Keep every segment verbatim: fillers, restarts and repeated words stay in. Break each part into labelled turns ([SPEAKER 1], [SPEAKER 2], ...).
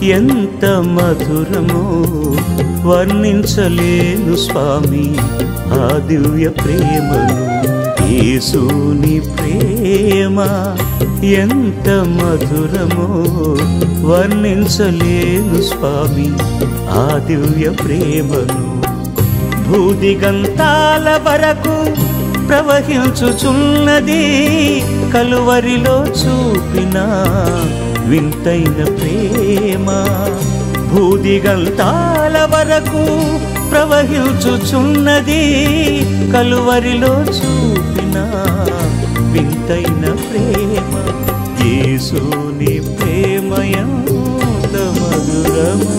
[SPEAKER 1] ఎంత మధురమో వర్ణించలేను స్వామి ఆ దివ్య ప్రేమను. యేసుని ప్రేమ ఎంత మధురమో వర్ణించలేను స్వామి ఆ దివ్య ప్రేమను. భూదిగంతాల వరకు ప్రవహించుచున్నది కలువరిలో చూపిన వింతైన ప్రేమ. భూదిగంతాల వరకు ప్రవహించుచున్నది కలువరిలో చూపిన వింతైన ప్రేమ. యేసుని ప్రేమ ఎంత మధురమో.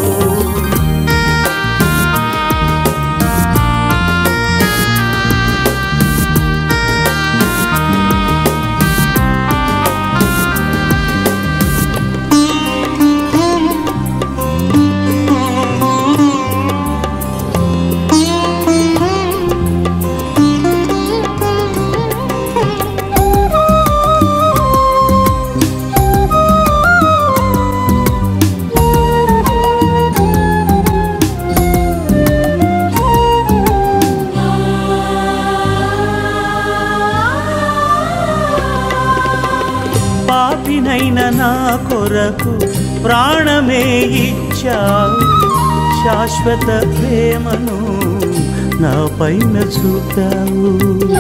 [SPEAKER 1] పాపినైన నా కొరకు ప్రాణమే ఇచ్చావు, శాశ్వత ప్రేమను నా పైన చూపావు.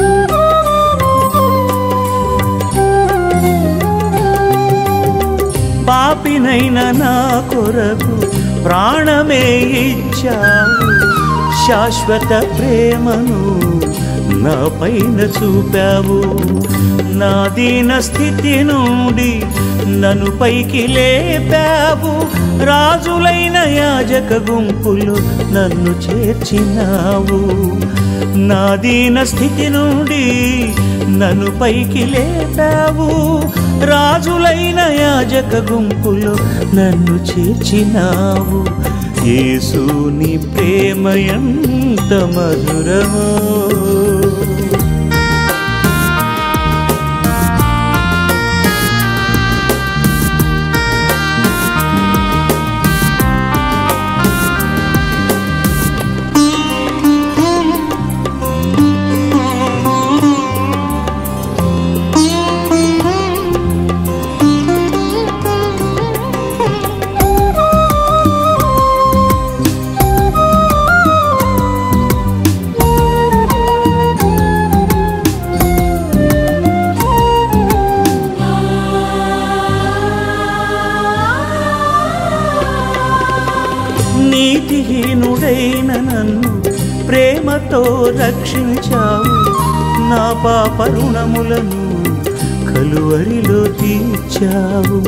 [SPEAKER 1] పాపినైన నా కొరకు ప్రాణమే ఇచ్చావు, శాశ్వత ప్రేమను నా పైన చూపావు. నా దీన స్థితి నుండి నన్ను పైకి లేపావు, రాజులైన యాజక గుంపులు నన్ను చేర్చినావు. నా దీన స్థితి నుండి నన్ను పైకి లేపావు, రాజులైన యాజక గుంపులు నన్ను చేర్చినావు. యేసుని ప్రేమ ఎంత మధురమో. నీతిహీనుడైన నన్ను ప్రేమతో రక్షించావు, నా పాప రుణములను కలువరిలో తీర్చావు.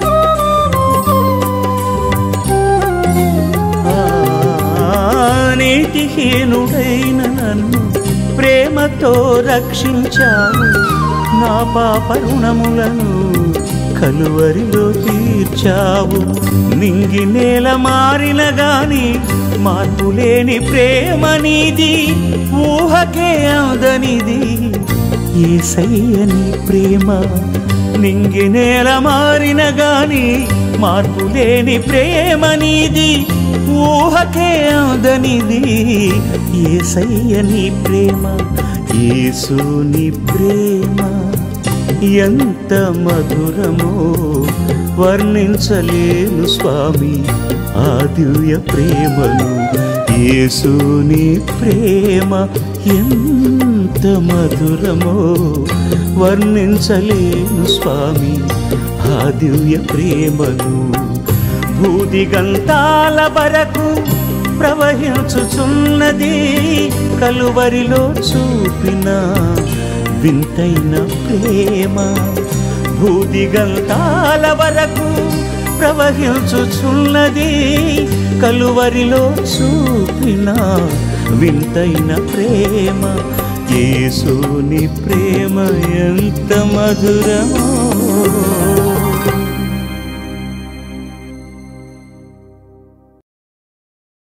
[SPEAKER 1] నీతిహీనుడైన నన్ను ప్రేమతో రక్షించావు, నా పాప రుణములను కలువరిలో తీర్చావు. నింగి నేల మారిన గాని మార్పులేని ప్రేమ నీది, ఊహకే అందనిది యేసయ్యని ప్రేమ. నింగి నేల మారిన గాని మార్పులేని ప్రేమ నీది, ఊహకే అందనిది యేసయ్యని ప్రేమ. యేసుని ప్రేమ ఎంత మధురమో వర్ణించలేను స్వామి ఆ దివ్య ప్రేమను. యేసుని ప్రేమ ఎంత మధురమో వర్ణించలేను స్వామి ఆ దివ్య ప్రేమను. భూదిగంతాల వరకు ప్రవహించుచున్నది కలువరిలో చూపిన వింతైన ప్రేమ. భూదిగంతాల వరకు ప్రవహించుచున్నది కలువరిలో చూపిన వింతైన ప్రేమ. యేసుని ప్రేమ ఎంత మధురమో.